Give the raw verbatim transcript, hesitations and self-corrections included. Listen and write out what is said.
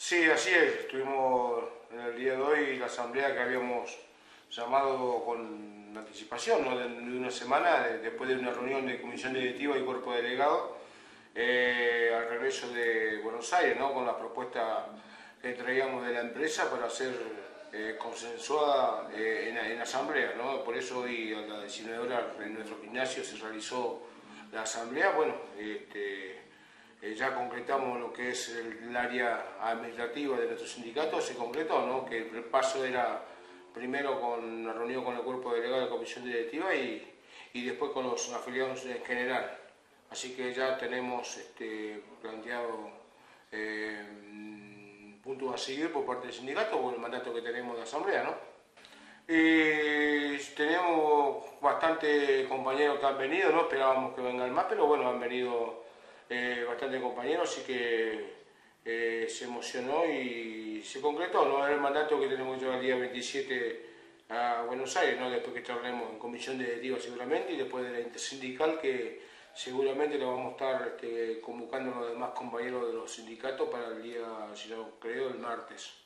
Sí, así es. Tuvimos en el día de hoy la asamblea que habíamos llamado con anticipación, ¿no? de, de una semana, de, después de una reunión de comisión directiva y cuerpo delegado, eh, al regreso de Buenos Aires, ¿no? con la propuesta que traíamos de la empresa para ser eh, consensuada eh, en, en asamblea, ¿no? Por eso hoy a las diecinueve horas en nuestro gimnasio se realizó la asamblea. Bueno, este, Eh, ya concretamos lo que es el, el área administrativa de nuestro sindicato, se concretó, ¿no? Que el paso era primero con una reunión con el cuerpo delegado de la comisión directiva y, y después con los afiliados en general. Así que ya tenemos este, planteado eh, puntos a seguir por parte del sindicato con el mandato que tenemos de asamblea, ¿no? Y tenemos bastantes compañeros que han venido, no esperábamos que vengan más, pero bueno, han venido eh, bastantes compañeros, así que eh, se emocionó y se concretó, ¿no? Es el mandato que tenemos yo el día veintisiete a Buenos Aires, ¿no? Después que charlemos en comisión directiva seguramente y después de la intersindical que seguramente lo vamos a estar este, convocando a los demás compañeros de los sindicatos para el día, si no creo, el martes.